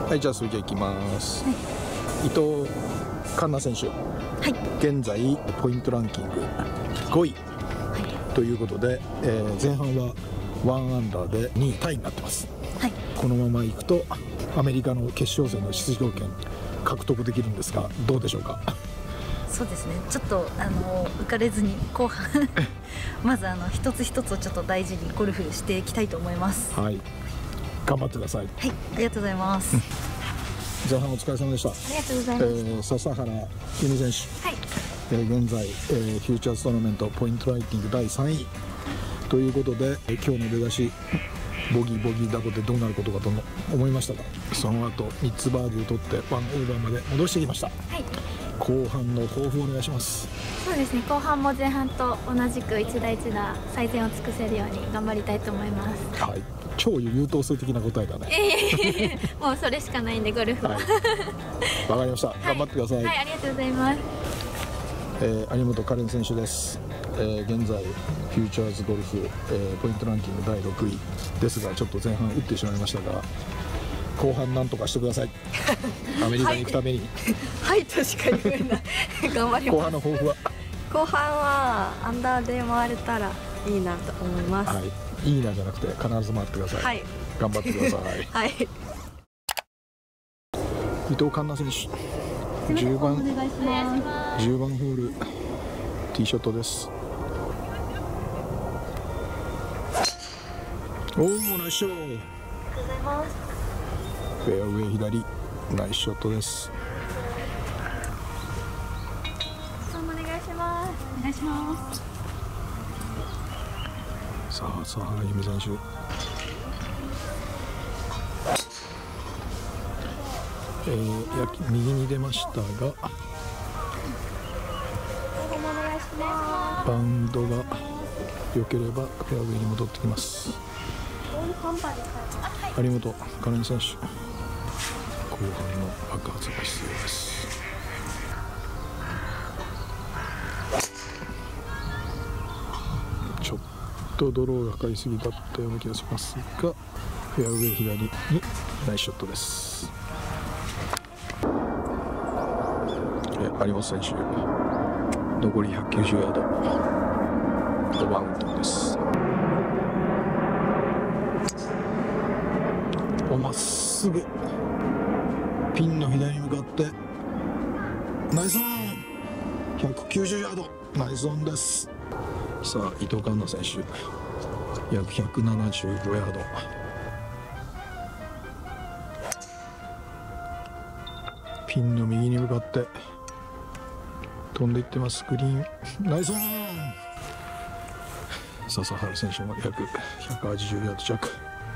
はい、じゃあそれじゃいきます。伊藤環奈選手、現在ポイントランキング5位ということで、前半は1アンダーで2位タイになってます。このままいくとアメリカの決勝戦の出場権獲得できるんですが、どうでしょうか。 そうですね、ちょっと浮かれずに後半まず一つ一つをちょっと大事にゴルフしていきたいと思います。 はい、頑張ってください。 はい、ありがとうございます。 前半お疲れ様でした。 ありがとうございます。 笹原由美選手、現在、フューチャーズトーナメントポイントランキング第3位ということで、今日の出だしボギーダボでどうなることかと思いましたが、その後3つバーディーを取って1オーバーまで戻してきました。後半の抱負をお願いします。 そうですね、後半も前半と同じく一打一打最善を尽くせるように頑張りたいと思います。 はい、超優等生的な答えだね。 もうそれしかないんでゴルフは。わかりました。頑張ってください。 はい、ありがとうございます。 有本カレン選手です。現在フューチャーズゴルフ、ポイントランキング第6位ですが、ちょっと前半打ってしまいましたが、後半なんとかしてください。アメリカに行くために。 はいとしか言えない。頑張ります。 後半の抱負は。 後半はアンダーで回れたらいいなと思います。 はい、いいなじゃなくて必ず回ってください。はい、頑張ってください。 はい。 伊藤環奈選手、10番ホールティーショットです。おお、ナイスショット。 ありがとうございます。 フェアウェイ左、ナイスショットです。 お願いします。お願いします。 さあ、笹原由美選手。右に出ましたが、バウンドが良ければフェアウェイに戻ってきます。有本カレン選手、後半の爆発が必要です。ちょっとドローがかかりすぎだったような気がしますが、フェアウェイ左にナイスショットです。有本選手、残り190ヤード、5番ウッドです。まっすぐピンの左に向かってナイスオン、190ヤード、ナイスオンです。さあ、伊藤環奈選手、約175ヤード、ピンの右に向かって飛んでいってます。グリーンナイスオン。笹原選手も約180ヤード弱。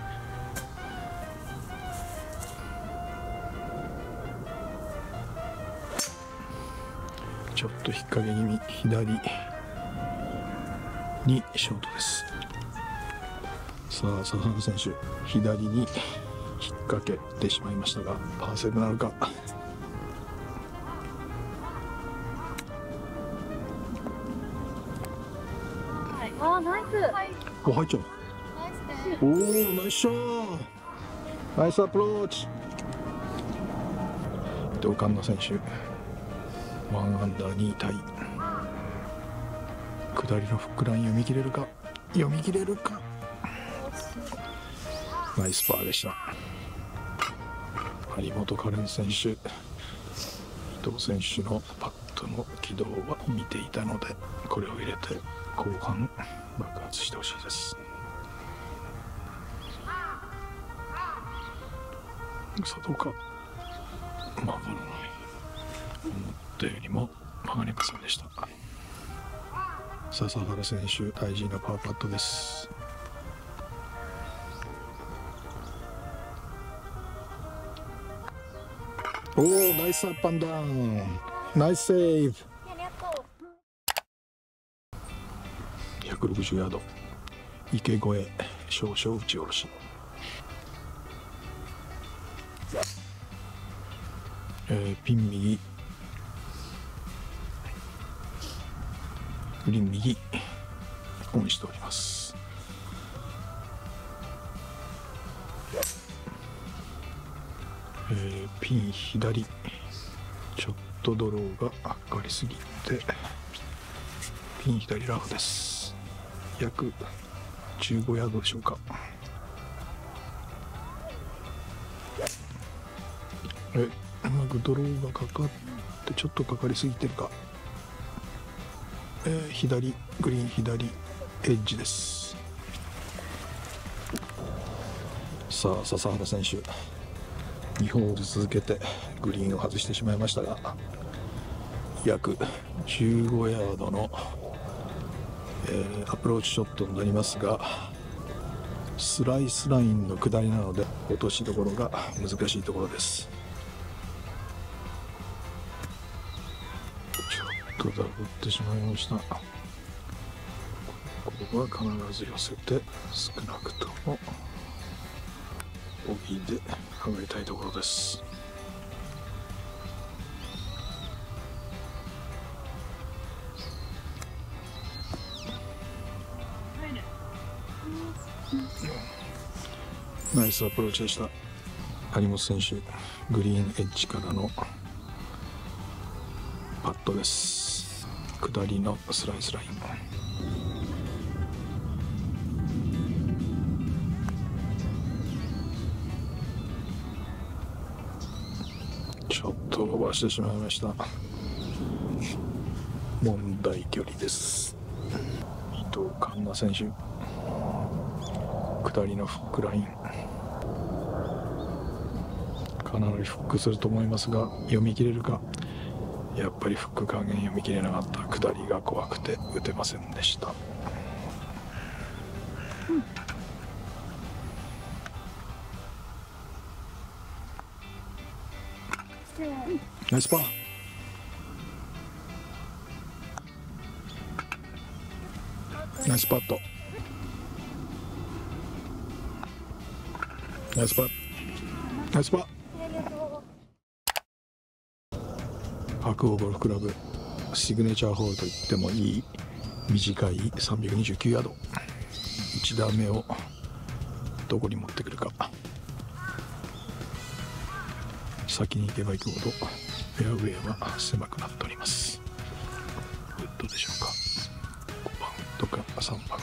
ちょっと引っ掛け気味、左にショートです。さあ、笹原選手、左に引っ掛けてしまいましたが、パーセーブなるか。 ナイス。 お、入っちゃう。おお、ナイスショート、ナイスアプローチ。伊藤環奈選手、1アンダー2位タイ。下りのフックライン読み切れるか、ナイスパーでした。有本カレン選手、伊藤選手のパットの軌道は見ていたので、これを入れて後半爆発してほしいです。さあ、どうか曲がらない。思ったよりも曲がりませんでした。笹原選手、大事なパーパットです。おお、ナイスアップアンダウン、ナイスセーブ。160ヤード、池越え、少々打ち下ろし。ピン右、グリーン右、オンしております。 ピン左、ちょっとドローがかかりすぎてピン左ラフです。約15ヤードでしょうか。うまくドローがかかってちょっとかかりすぎてるか。左グリーン左エッジです。さあ笹原選手2ホール続けてグリーンを外してしまいましたが、約15ヤードの、アプローチショットになりますが、スライスラインの下りなので落としどころが難しいところです。ちょっとダブってしまいました。ここは必ず寄せて少なくともボギーで上がりたいところです。ナイスアプローチでした。張本選手グリーンエッジからのパットです。下りのスライスライン、ちょっとオーバーしてしまいました。問題距離です。伊藤環奈選手下りのフックライン、かなりフックすると思いますが読み切れるか。やっぱりフック加減読み切れなかった。下りが怖くて打てませんでした。ナイスパー。ナイスパット。ナイスパー。ナイスパー。白鵬ゴルフクラブシグネチャーホールといってもいい短い329ヤード、1打目をどこに持ってくるか。先に行けば行くほどフェアウェイは狭くなっております。ウッドでしょうか。5番ウッドか3番ウッ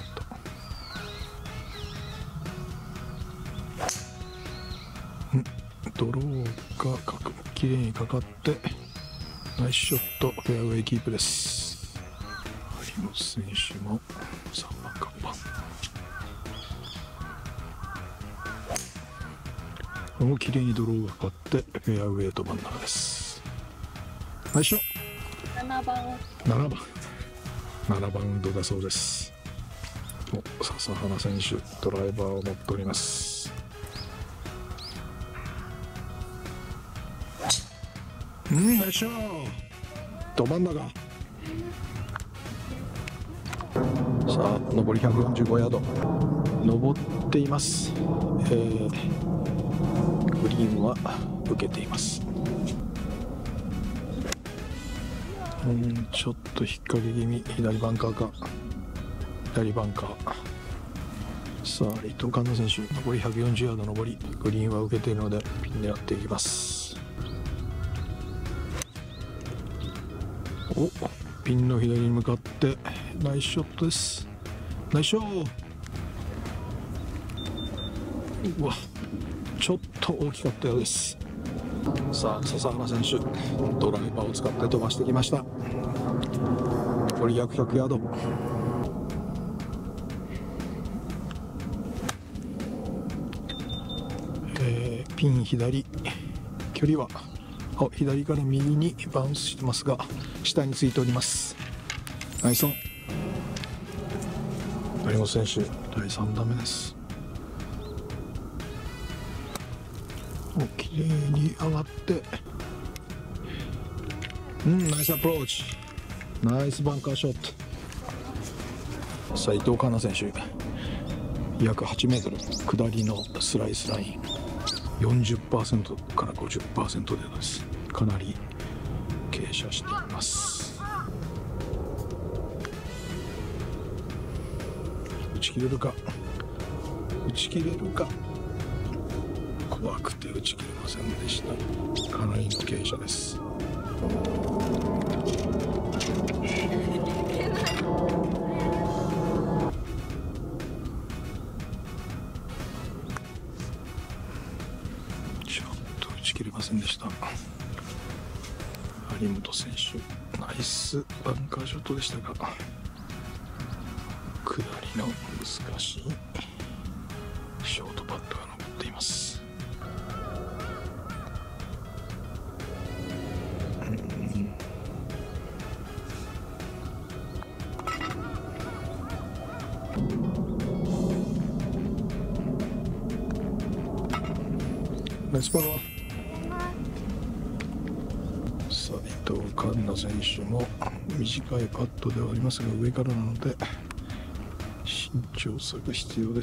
ド。ドローがきれいにかかってナイスショット、フェアウェイキープです。張本選手も3番か5番。もう綺麗にドローがかかってフェアウェイと真ん中です。ナイスショット。7番ウッドだそうです。笹原選手ドライバーを持っております。ナイスショット。ど真ん中。さあ上り145ヤード上っています。グリーンは受けています。ちょっと引っ掛け気味。左バンカーか。左バンカー。さあ伊藤環奈選手残り140ヤード上り、グリーンは受けているのでピン狙っていきます。お、ピンの左に向かってナイスショットです。ナイスショット。うわ、ちょっと大きかったようです。さあ笹原選手ドライバーを使って飛ばしてきました。残り約100ヤード。ピン左、距離は左から右にバウンスしてますが下についております。ナイスオン。張本選手第3打目です。綺麗に上がってナイスアプローチ。ナイスバンカーショット。さあ伊藤環奈選手約8メートル下りのスライスライン 40% から 50% 程度です。かなり傾斜しています。打ち切れるか。怖くて打ちきれませんでした。かなりの傾斜です。ちょっと打ち切れませんでした。張本選手ナイスバンカーショットでしたが、下りの難しいショートパットが残っています。ナイスパー。斉藤環奈選手も短いパットではありますが上からなので慎重さが必要です。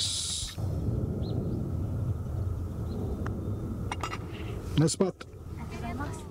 ナイスパット。 ありがとうございます。